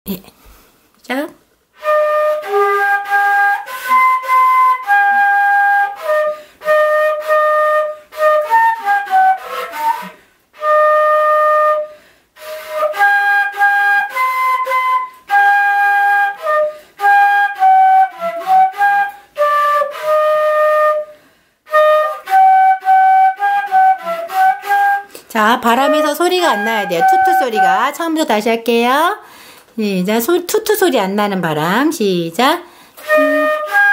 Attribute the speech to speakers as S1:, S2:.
S1: 예. 시작. 자, 바람에서 소리가 안 나야 돼요. 투투 소리가. 처음부터 다시 할게요. 시작. 투투 소리 안 나는 바람. 시작.